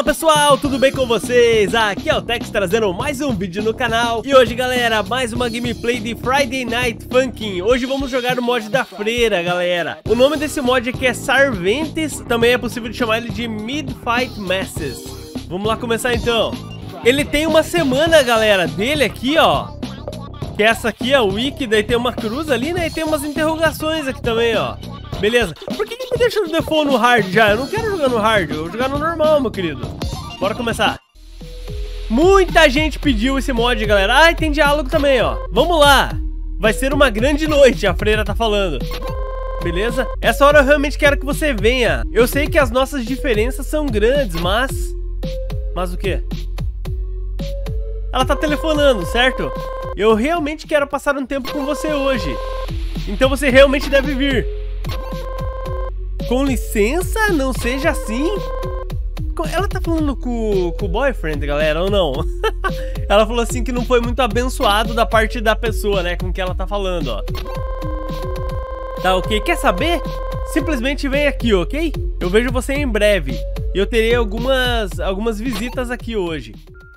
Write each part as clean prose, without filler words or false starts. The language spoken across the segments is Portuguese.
Fala pessoal, tudo bem com vocês? Aqui é o Tex trazendo mais um vídeo no canal. E hoje galera, mais uma gameplay de Friday Night Funkin'. Hoje vamos jogar o mod da freira galera. O nome desse mod aqui é Sarventes. Também é possível de chamar ele de Mid-Fight Masses. Vamos lá começar então. Ele tem uma semana galera, dele aqui ó. Que essa aqui é a wiki, daí tem uma cruz ali né, e tem umas interrogações aqui também ó. Beleza, por que me deixa no default no hard já? Eu não quero jogar no hard, eu vou jogar no normal, meu querido. Bora começar. Muita gente pediu esse mod, galera. Ah, e tem diálogo também, ó. Vamos lá. Vai ser uma grande noite, a freira tá falando. Beleza? Essa hora eu realmente quero que você venha. Eu sei que as nossas diferenças são grandes, mas... Mas o quê? Ela tá telefonando, certo? Eu realmente quero passar um tempo com você hoje. Então você realmente deve vir. Com licença, não seja assim. Ela tá falando com o boyfriend, galera, ou não? Ela falou assim que não foi muito abençoado da parte da pessoa, né? Com que ela tá falando, ó. Tá, ok? Quer saber? Simplesmente vem aqui, ok? Eu vejo você em breve. E eu terei algumas visitas aqui hoje.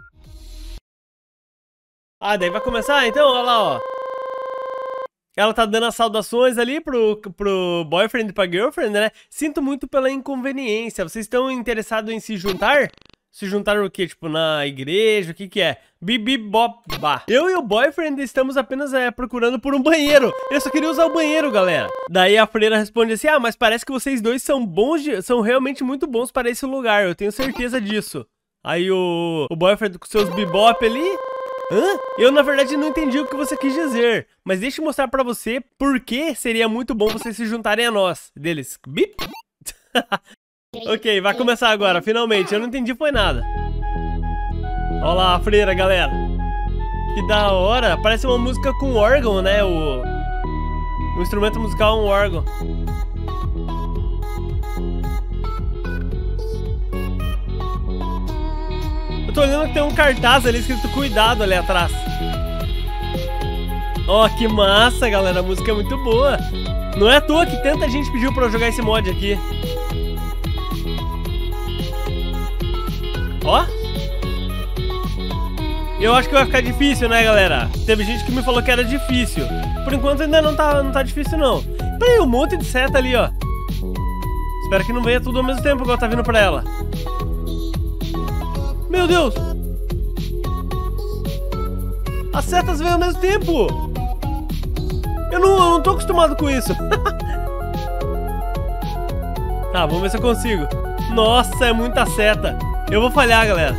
Ah, daí vai começar? Então, olha lá, ó. Ela tá dando as saudações ali pro boyfriend e pra girlfriend, né? Sinto muito pela inconveniência. Vocês estão interessados em se juntar? Se juntar o quê? Tipo, na igreja? O que que é? Bibibobá. Eu e o boyfriend estamos apenas procurando por um banheiro. Eu só queria usar o banheiro, galera. Daí a freira responde assim, ah, mas parece que vocês dois são bons, são realmente muito bons para esse lugar. Eu tenho certeza disso. Aí o boyfriend com seus bebop ali... Hã? Eu na verdade não entendi o que você quis dizer, mas deixa eu mostrar pra você por que seria muito bom vocês se juntarem a nós. Deles, bip. Ok, vai começar agora, finalmente, eu não entendi foi nada. Olha lá a freira, galera. Que da hora, parece uma música com órgão, né? O instrumento musical é um órgão. Tô olhando que tem um cartaz ali escrito cuidado ali atrás. Ó, que massa, galera. A música é muito boa. Não é à toa que tanta gente pediu pra eu jogar esse mod aqui. Ó. Eu acho que vai ficar difícil, né, galera? Teve gente que me falou que era difícil. Por enquanto ainda não tá difícil, não. Peraí, um monte de seta ali, ó. Espero que não venha tudo ao mesmo tempo igual tá vindo pra ela. Meu Deus! As setas vêm ao mesmo tempo! Eu não tô acostumado com isso. Tá, vamos ver se eu consigo. Nossa, é muita seta. Eu vou falhar, galera.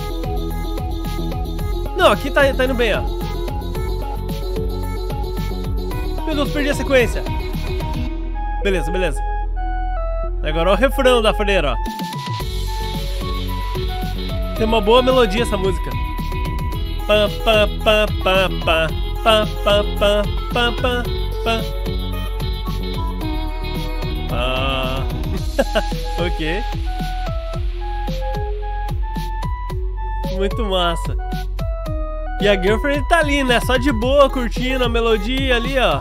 Não, aqui tá indo bem, ó. Meu Deus, perdi a sequência. Beleza, beleza. Agora é o refrão da freira, ó. Tem uma boa melodia essa música. Pá, pá, pá, pá, pá, pá, pá, pá, pá, pá, pá. Ah. Ok. Muito massa. E a girlfriend tá ali, né? Só de boa, curtindo a melodia ali, ó.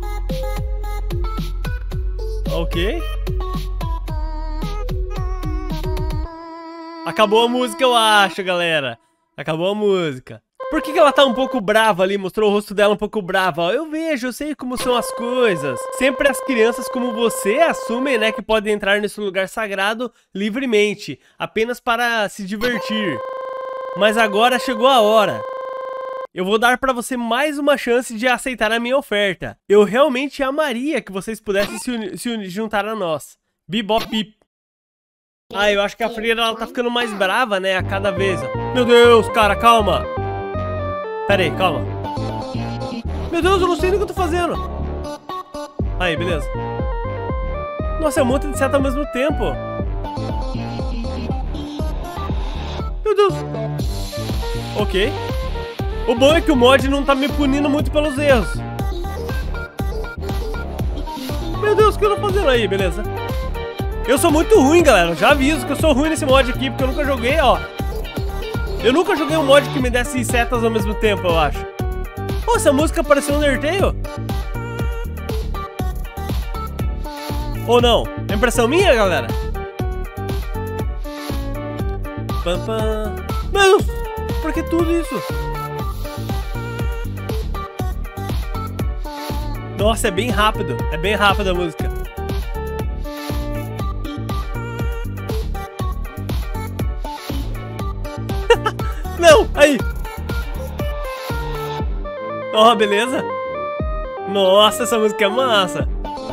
Ok. Acabou a música, eu acho, galera. Acabou a música. Por que ela tá um pouco brava ali? Mostrou o rosto dela um pouco brava. Ó, eu vejo, eu sei como são as coisas. Sempre as crianças como você assumem, né, que podem entrar nesse lugar sagrado livremente. Apenas para se divertir. Mas agora chegou a hora. Eu vou dar pra você mais uma chance de aceitar a minha oferta. Eu realmente amaria que vocês pudessem se juntar a nós. Bibop. Ah, eu acho que a freira ela tá ficando mais brava, né, a cada vez. Meu Deus, cara, calma. Pera aí, calma. Meu Deus, eu não sei nem o que eu tô fazendo. Aí, beleza. Nossa, é um monte de seta ao mesmo tempo. Meu Deus. Ok. O bom é que o mod não tá me punindo muito pelos erros. Meu Deus, o que eu tô fazendo aí, beleza. Eu sou muito ruim, galera. Eu já aviso que eu sou ruim nesse mod aqui, porque eu nunca joguei, ó. Eu nunca joguei um mod que me desse setas ao mesmo tempo, eu acho. Pô, essa música pareceu um Undertale. Ou não? É impressão minha, galera? pam, pam. Meu Deus, por que tudo isso? Nossa, é bem rápido a música. Não, aí. Ó, beleza. Nossa, essa música é massa.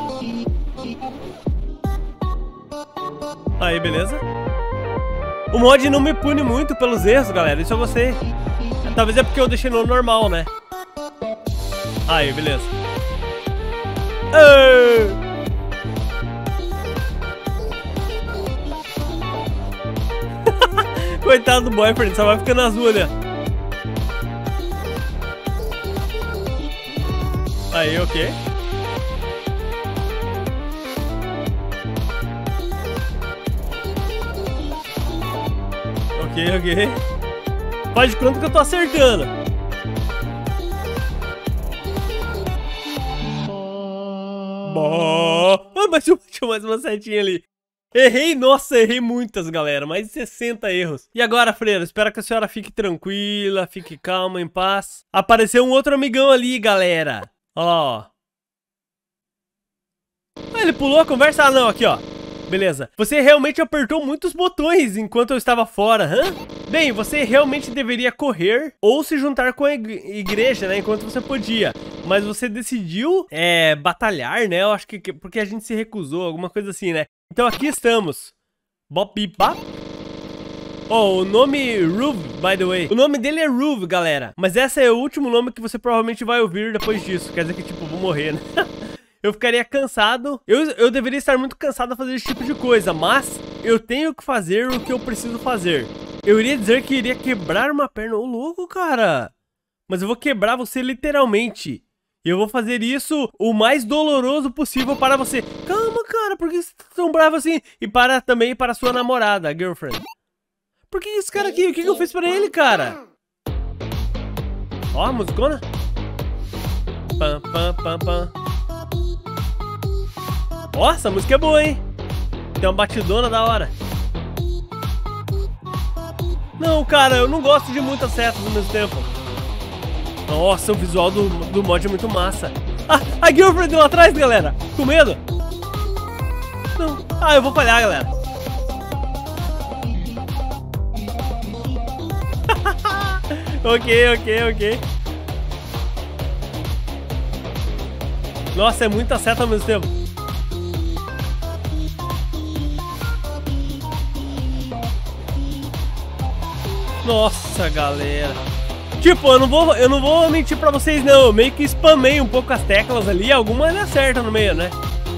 Aí, beleza. O mod não me pune muito pelos erros, galera. Isso eu gostei. Talvez é porque eu deixei no normal, né? Aí, beleza. Coitado do boyfriend, só vai ficando azul ali. Aí, ok. Ok. Faz de conta que eu tô acertando. Mas tinha mais uma setinha ali. Errei, nossa, errei muitas, galera. Mais de 60 erros. E agora, freira, espero que a senhora fique tranquila, fique calma, em paz. Apareceu um outro amigão ali, galera. Ó. Ah, ele pulou a conversa? Ah, não, aqui, ó. Beleza. Você realmente apertou muitos botões enquanto eu estava fora, hã? Bem, você realmente deveria correr ou se juntar com a igreja, né, enquanto você podia. Mas você decidiu, batalhar, né? Eu acho que porque a gente se recusou, alguma coisa assim, né? Então aqui estamos. Bop, bip, bap. Oh, o nome Ruve, by the way. O nome dele é Ruve, galera. Mas esse é o último nome que você provavelmente vai ouvir depois disso. Quer dizer que, tipo, vou morrer, né? Eu ficaria cansado. Eu deveria estar muito cansado a fazer esse tipo de coisa. Mas eu tenho que fazer o que eu preciso fazer. Eu iria dizer que iria quebrar uma perna. Ô, louco, cara. Mas eu vou quebrar você literalmente. E eu vou fazer isso o mais doloroso possível para você. Calma, cara, por que você tá tão bravo assim? E também para sua namorada, a girlfriend. Por que esse cara aqui? O que eu fiz pra ele, cara? Ó, a musicona. Pam, pam, pam, pam. Ó, essa música é boa, hein? Tem uma batidona da hora. Não, cara, eu não gosto de muitas setas ao mesmo tempo. Nossa, o visual do mod é muito massa. Ah, a girlfriend lá atrás, galera. Com medo? Não. Ah, eu vou falhar, galera. Ok. Nossa, é muita seta ao mesmo tempo. Nossa, galera. Tipo, eu não vou mentir pra vocês, não. Eu meio que spamei um pouco as teclas ali. Alguma dá certo no meio, né?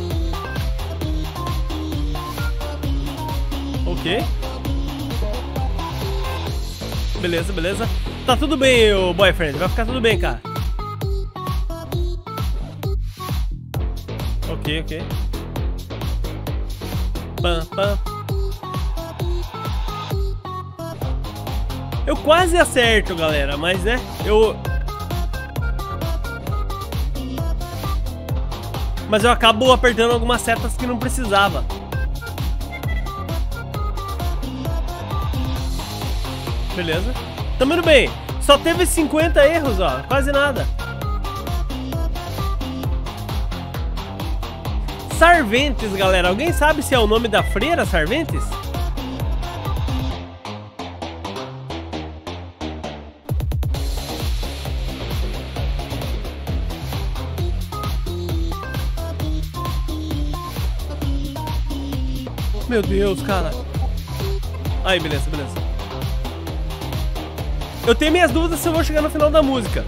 Ok. Beleza. Tá tudo bem, o boyfriend. Vai ficar tudo bem, cara. Ok. Pam, pam. Eu quase acerto, galera, mas né, Mas eu acabo apertando algumas setas que não precisava. Beleza. Tamo indo bem. Só teve 50 erros, ó. Quase nada. Sarventes, galera. Alguém sabe se é o nome da freira, Sarventes? Meu Deus, cara. Aí, beleza. Eu tenho minhas dúvidas se eu vou chegar no final da música.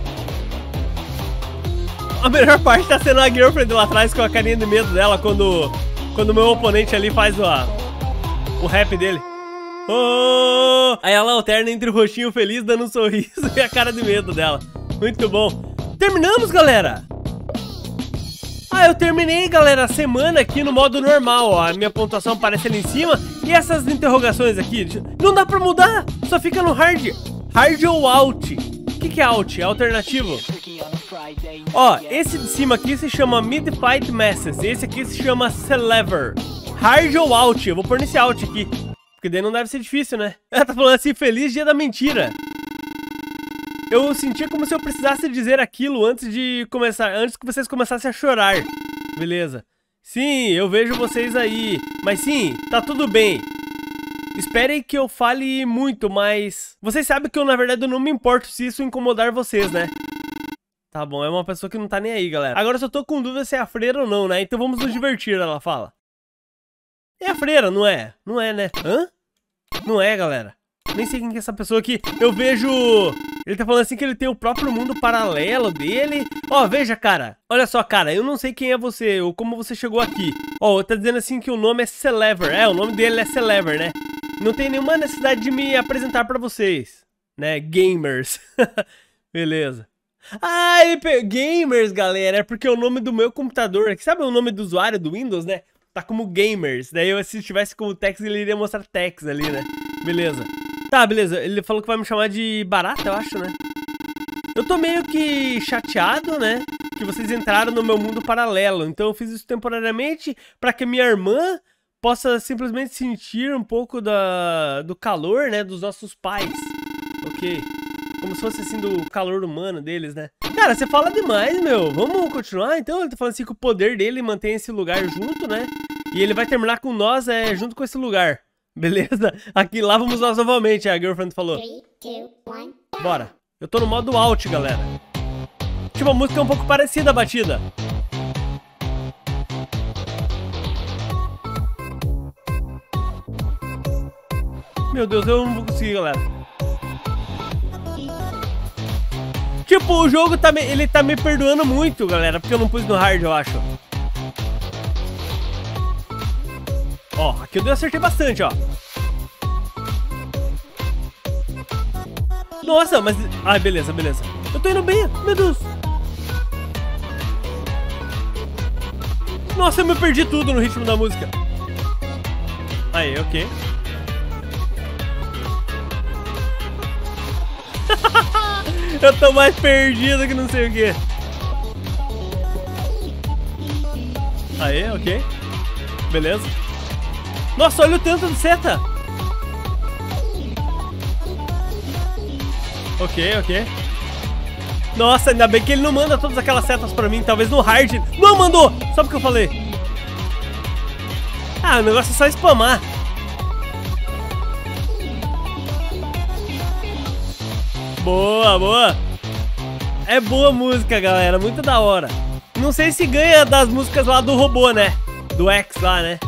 A melhor parte tá sendo a girlfriend lá atrás com a carinha de medo dela quando o meu oponente ali faz o rap dele. Oh! Aí ela alterna entre o rostinho feliz dando um sorriso e a cara de medo dela. Muito bom. Terminamos, galera. Ah, eu terminei, galera, a semana aqui no modo normal, ó. A minha pontuação aparece ali em cima. E essas interrogações aqui, não dá pra mudar. Só fica no hard. Hard ou out? O que é out? É alternativo. Ó, esse de cima aqui se chama Mid-Fight Masses. Esse aqui se chama Celever. Hard ou out? Eu vou pôr nesse out aqui. Porque daí não deve ser difícil, né? Ela tá falando assim, feliz dia da mentira. Eu sentia como se eu precisasse dizer aquilo antes de começar, antes que vocês começassem a chorar. Beleza. Sim, eu vejo vocês aí. Mas sim, tá tudo bem. Esperem que eu fale muito, mas... Vocês sabem que eu, na verdade, eu não me importo se isso incomodar vocês, né? Tá bom, é uma pessoa que não tá nem aí, galera. Agora eu só tô com dúvida se é a freira ou não, né? Então vamos nos divertir, ela fala. É a freira, não é? Não é, né? Hã? Não é, galera. Nem sei quem que é essa pessoa aqui. Eu vejo... Ele tá falando assim que ele tem o próprio mundo paralelo dele. Ó, veja, cara. Olha só, cara. Eu não sei quem é você ou como você chegou aqui. Ó, tá dizendo assim que o nome é Celever. É, o nome dele é Celever, né? Não tem nenhuma necessidade de me apresentar pra vocês. Né? Gamers. Beleza. Ah, Gamers, galera. É porque é o nome do meu computador aqui. Sabe o nome do usuário do Windows, né? Tá como Gamers. Daí se tivesse como Tex, ele iria mostrar Tex ali, né? Beleza. Tá, beleza. Ele falou que vai me chamar de barata, eu acho, né? Eu tô meio que chateado, né? Que vocês entraram no meu mundo paralelo. Então eu fiz isso temporariamente pra que minha irmã possa simplesmente sentir um pouco do calor, né? Dos nossos pais. Ok. Como se fosse assim do calor humano deles, né? Cara, você fala demais, meu. Vamos continuar? Então ele tá falando assim que o poder dele mantém esse lugar junto, né? E ele vai terminar com nós junto com esse lugar. Beleza? Aqui lá vamos nós novamente, a girlfriend falou. 3, 2, 1. Bora. Eu tô no modo alt, galera. Tipo, a música é um pouco parecida a batida. Meu Deus, eu não vou conseguir, galera. Tipo, o jogo ele tá me perdoando muito, galera, porque eu não pus no hard, eu acho. Ó, aqui eu acertei bastante, ó. Nossa, mas... Ai, beleza, beleza. Eu tô indo bem, meu Deus. Nossa, eu me perdi tudo no ritmo da música. Aí, ok. Eu tô mais perdido que não sei o que. Aí, ok. Beleza. Nossa, olha o tanto de seta. Ok, ok. Nossa, ainda bem que ele não manda todas aquelas setas pra mim. Talvez no hard... Não mandou! Só porque eu falei. Ah, o negócio é só spamar. Boa, boa. É boa música, galera. Muito da hora. Não sei se ganha das músicas lá do robô, né? Do X lá, né?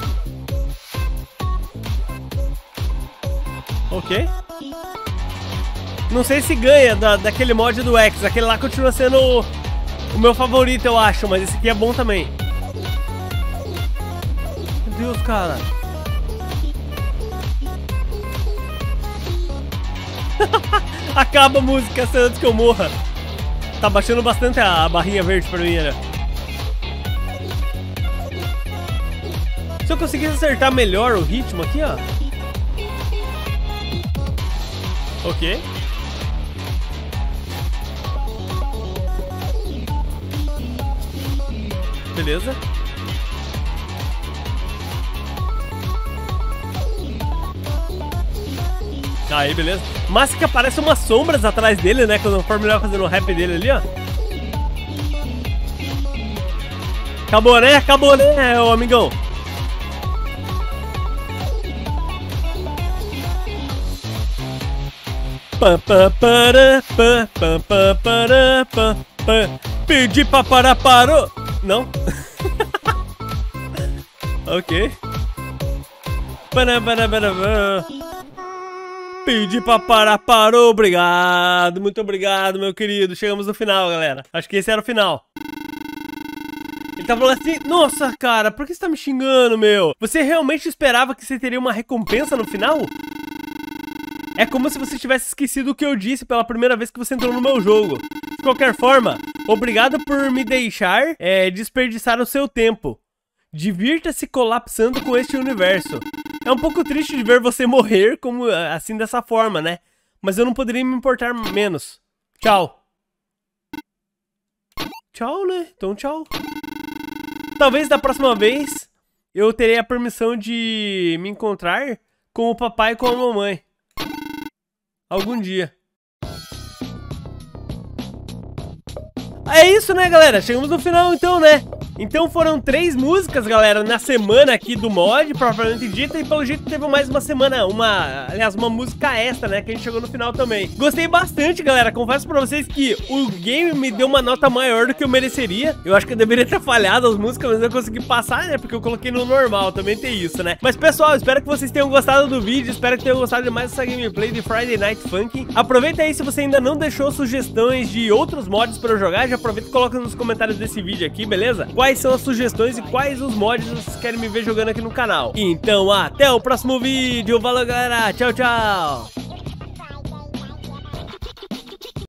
Ok. Não sei se ganha daquele mod do X. Aquele lá continua sendo o meu favorito, eu acho. Mas esse aqui é bom também. Meu Deus, cara. Acaba a música antes que eu morra. Tá baixando bastante a barrinha verde pra mim, né? Se eu conseguisse acertar melhor o ritmo aqui, ó. Ok. Beleza. Aí, beleza. Mas que aparece umas sombras atrás dele, né? Conforme ele vai fazendo o rap dele ali, ó. Acabou, né? Acabou, né, ô amigão? Pedi pra parar, parou. Não? Ok. Pedi pra parar, parou. Obrigado, muito obrigado, meu querido. Chegamos no final, galera. Acho que esse era o final. Ele tá falando assim, nossa, cara, por que você tá me xingando, meu? Você realmente esperava que você teria uma recompensa no final? É como se você tivesse esquecido o que eu disse pela primeira vez que você entrou no meu jogo. De qualquer forma, obrigado por me deixar desperdiçar o seu tempo. Divirta-se colapsando com este universo. É um pouco triste de ver você morrer como assim dessa forma, né? Mas eu não poderia me importar menos. Tchau. Tchau, né? Então tchau. Talvez da próxima vez eu terei a permissão de me encontrar com o papai e com a mamãe. Algum dia. É isso, né, galera? Chegamos no final, então, né? Então foram 3 músicas, galera, na semana aqui do mod, propriamente dita. E pelo jeito teve mais uma semana, aliás, uma música extra, né, que a gente chegou no final também. Gostei bastante, galera. Confesso pra vocês que o game me deu uma nota maior do que eu mereceria. Eu acho que eu deveria ter falhado as músicas, mas eu consegui passar, né, porque eu coloquei no normal, também tem isso, né. Mas, pessoal, espero que vocês tenham gostado do vídeo. Espero que tenham gostado de mais essa gameplay de Friday Night Funkin'. Aproveita aí, se você ainda não deixou sugestões de outros mods pra eu jogar, já aproveita e coloca nos comentários desse vídeo aqui, beleza? Quais são as sugestões e quais os mods vocês querem me ver jogando aqui no canal. Então, até o próximo vídeo. Valeu, galera. Tchau, tchau.